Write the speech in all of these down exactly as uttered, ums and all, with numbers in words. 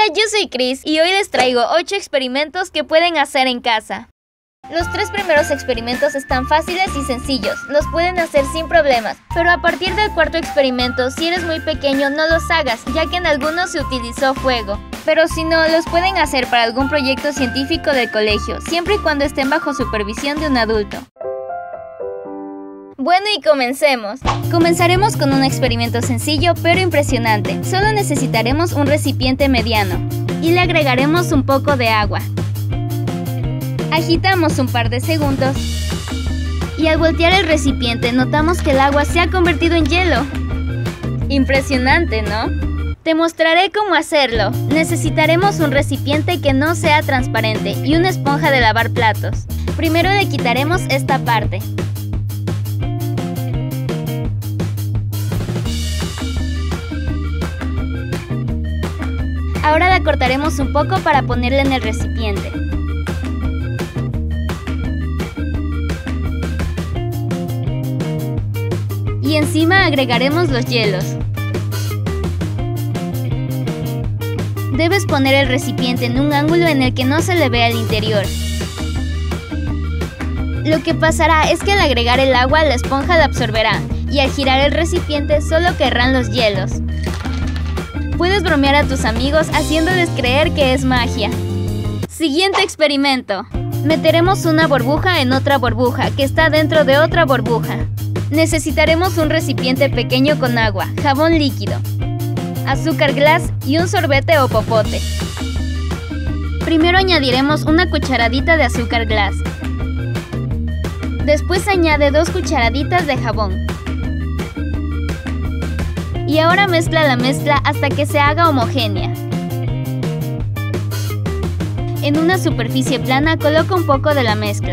yo soy Chris y hoy les traigo ocho experimentos que pueden hacer en casa. Los tres primeros experimentos están fáciles y sencillos, los pueden hacer sin problemas, pero a partir del cuarto experimento, si eres muy pequeño, no los hagas, ya que en algunos se utilizó fuego. Pero si no, los pueden hacer para algún proyecto científico del colegio, siempre y cuando estén bajo supervisión de un adulto. Bueno, y comencemos. Comenzaremos con un experimento sencillo pero impresionante. Solo necesitaremos un recipiente mediano y le agregaremos un poco de agua. Agitamos un par de segundos y al voltear el recipiente notamos que el agua se ha convertido en hielo. Impresionante, ¿no? Te mostraré cómo hacerlo. Necesitaremos un recipiente que no sea transparente y una esponja de lavar platos. Primero le quitaremos esta parte. Ahora la cortaremos un poco para ponerla en el recipiente. Y encima agregaremos los hielos. Debes poner el recipiente en un ángulo en el que no se le vea el interior. Lo que pasará es que al agregar el agua, la esponja la absorberá, y al girar el recipiente solo caerán los hielos. Puedes bromear a tus amigos haciéndoles creer que es magia. Siguiente experimento. Meteremos una burbuja en otra burbuja que está dentro de otra burbuja. Necesitaremos un recipiente pequeño con agua, jabón líquido, azúcar glass y un sorbete o popote. Primero añadiremos una cucharadita de azúcar glass. Después añade dos cucharaditas de jabón. Y ahora mezcla la mezcla hasta que se haga homogénea. En una superficie plana coloca un poco de la mezcla.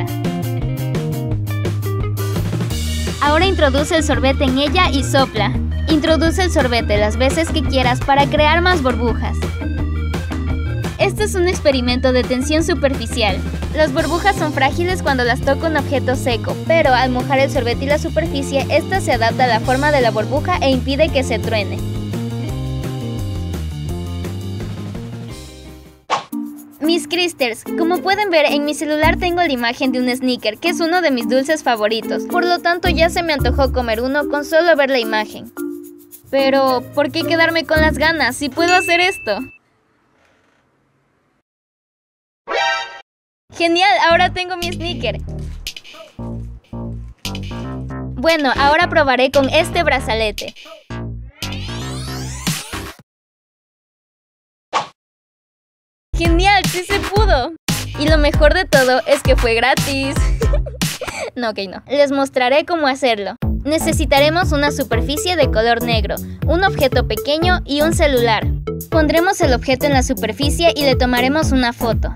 Ahora introduce el sorbete en ella y sopla. Introduce el sorbete las veces que quieras para crear más burbujas. Este es un experimento de tensión superficial. Las burbujas son frágiles cuando las toca un objeto seco, pero al mojar el sorbete y la superficie, esta se adapta a la forma de la burbuja e impide que se truene. Mis Cristers, como pueden ver, en mi celular tengo la imagen de un Snicker, que es uno de mis dulces favoritos. Por lo tanto, ya se me antojó comer uno con solo ver la imagen. Pero, ¿por qué quedarme con las ganas si puedo hacer esto? ¡Genial! Ahora tengo mi Snicker. Bueno, ahora probaré con este brazalete. ¡Genial! ¡Sí se pudo! Y lo mejor de todo es que fue gratis. No, ok, no. Les mostraré cómo hacerlo. Necesitaremos una superficie de color negro, un objeto pequeño y un celular. Pondremos el objeto en la superficie y le tomaremos una foto.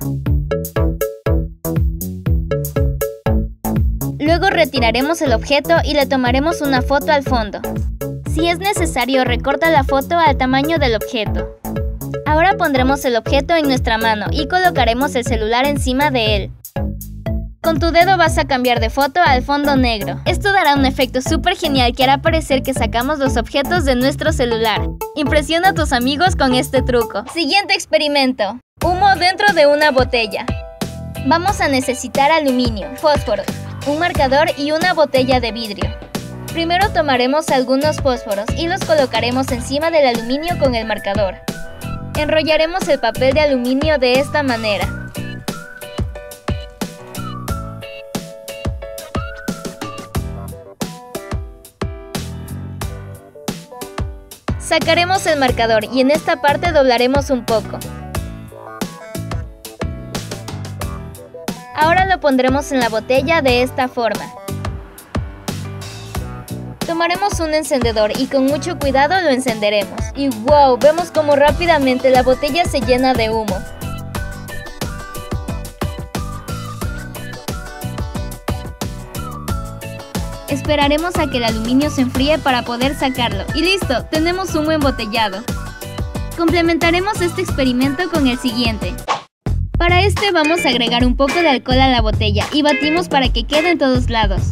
Luego retiraremos el objeto y le tomaremos una foto al fondo. Si es necesario, recorta la foto al tamaño del objeto. Ahora pondremos el objeto en nuestra mano y colocaremos el celular encima de él. Con tu dedo vas a cambiar de foto al fondo negro. Esto dará un efecto súper genial que hará parecer que sacamos los objetos de nuestro celular. Impresiona a tus amigos con este truco. Siguiente experimento. Humo dentro de una botella. Vamos a necesitar aluminio, fósforo, un marcador y una botella de vidrio. Primero tomaremos algunos fósforos y los colocaremos encima del aluminio con el marcador. Enrollaremos el papel de aluminio de esta manera. Sacaremos el marcador y en esta parte doblaremos un poco. Ahora lo pondremos en la botella de esta forma. Tomaremos un encendedor y con mucho cuidado lo encenderemos. Y wow, vemos cómo rápidamente la botella se llena de humo. Esperaremos a que el aluminio se enfríe para poder sacarlo. Y listo, tenemos humo embotellado. Complementaremos este experimento con el siguiente. Para este vamos a agregar un poco de alcohol a la botella y batimos para que quede en todos lados.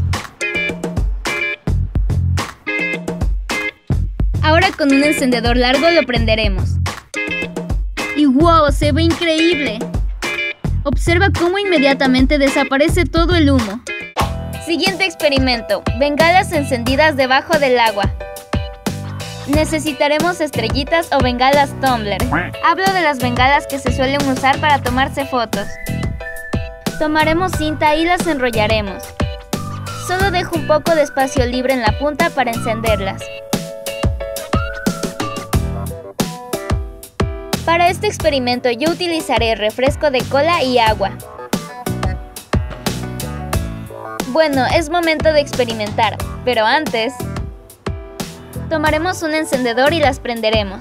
Ahora con un encendedor largo lo prenderemos. Y wow, se ve increíble. Observa cómo inmediatamente desaparece todo el humo. Siguiente experimento, bengalas encendidas debajo del agua. Necesitaremos estrellitas o bengalas tumbler. Hablo de las bengalas que se suelen usar para tomarse fotos. Tomaremos cinta y las enrollaremos. Solo dejo un poco de espacio libre en la punta para encenderlas. Para este experimento yo utilizaré refresco de cola y agua. Bueno, es momento de experimentar, pero antes tomaremos un encendedor y las prenderemos.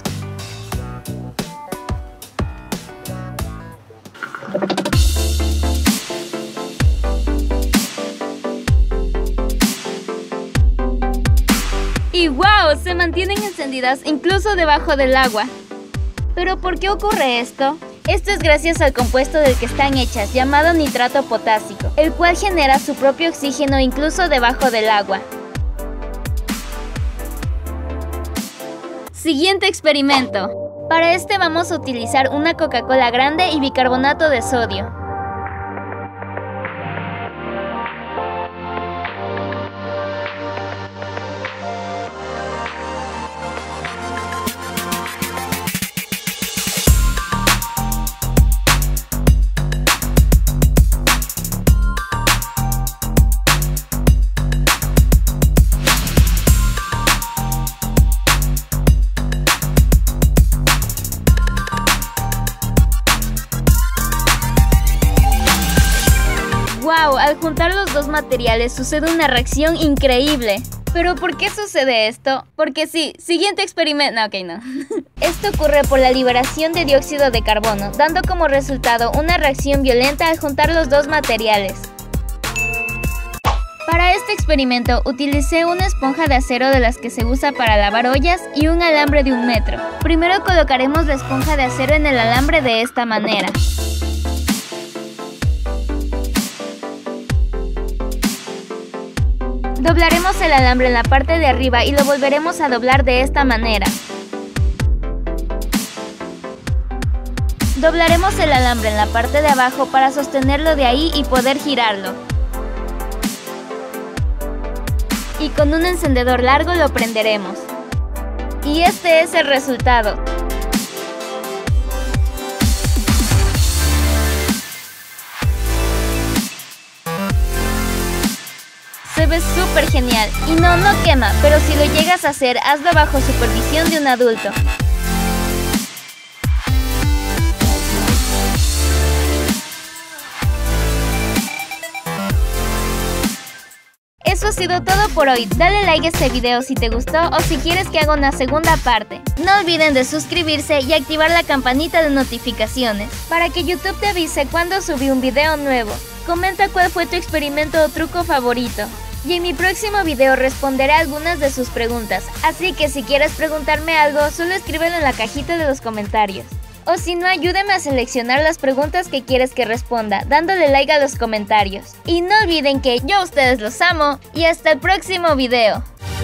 Y ¡wow! Se mantienen encendidas incluso debajo del agua. ¿Pero por qué ocurre esto? Esto es gracias al compuesto del que están hechas, llamado nitrato potásico, el cual genera su propio oxígeno incluso debajo del agua. Siguiente experimento. Para este vamos a utilizar una Coca-Cola grande y bicarbonato de sodio. ¡Wow! Al juntar los dos materiales sucede una reacción increíble. ¿Pero por qué sucede esto? Porque sí, siguiente experimento... No, ok, no. Esto ocurre por la liberación de dióxido de carbono, dando como resultado una reacción violenta al juntar los dos materiales. Para este experimento utilicé una esponja de acero de las que se usa para lavar ollas y un alambre de un metro. Primero colocaremos la esponja de acero en el alambre de esta manera. Doblaremos el alambre en la parte de arriba y lo volveremos a doblar de esta manera. Doblaremos el alambre en la parte de abajo para sostenerlo de ahí y poder girarlo. Y con un encendedor largo lo prenderemos. Y este es el resultado. Se ve súper genial. Y no, no quema, pero si lo llegas a hacer, hazlo bajo supervisión de un adulto. Eso ha sido todo por hoy. Dale like a este video si te gustó o si quieres que haga una segunda parte. No olviden de suscribirse y activar la campanita de notificaciones para que YouTube te avise cuando subí un video nuevo. Comenta cuál fue tu experimento o truco favorito. Y en mi próximo video responderé algunas de sus preguntas, así que si quieres preguntarme algo, solo escríbelo en la cajita de los comentarios. O si no, ayúdame a seleccionar las preguntas que quieres que responda, dándole like a los comentarios. Y no olviden que yo a ustedes los amo, y hasta el próximo video.